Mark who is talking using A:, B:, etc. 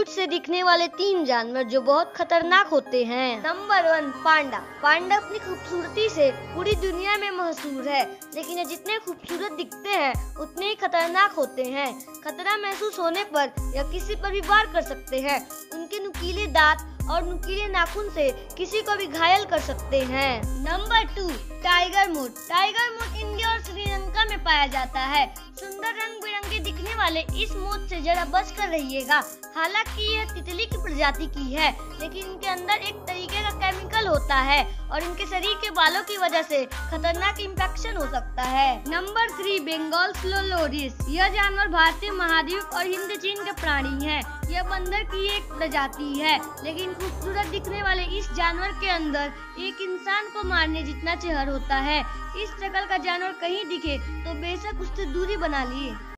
A: दूर से दिखने वाले 3 जानवर जो बहुत खतरनाक होते हैं। नंबर 1, पांडा। पांडा अपनी खूबसूरती से पूरी दुनिया में मशहूर है, लेकिन ये जितने खूबसूरत दिखते हैं उतने ही खतरनाक होते हैं। खतरा महसूस होने पर यह किसी पर भी वार कर सकते हैं। उनके नुकीले दांत और नुकीले नाखून से किसी को भी घायल कर सकते हैं। Number 2, tiger moth. Tiger moth India और श्रीलंका में पाया जाता है। सुंदर रंग बिरंगे दिखने वाले इस मोथ से जरा बच कर रहिएगा। हालांकि यह तितली की प्रजाति की है, लेकिन इनके अंदर एक तरीके का केमिकल होता है और इनके शरीर के बालों की वजह से खतरनाक इंफेक्शन हो सकता है। Number 3, Bengal slow loris. यह जानवर भारतीय महाद्वीप और हिंद चीन के प्राणी है। यह बंदर की एक प्रजाति है, लेकिन खूबसूरत दिखने वाले इस जानवर के अंदर एक इंसान को मारने जितना जहर होता है। इस शक्ल का जानवर कहीं दिखे तो बेशक उससे दूरी बना लिए।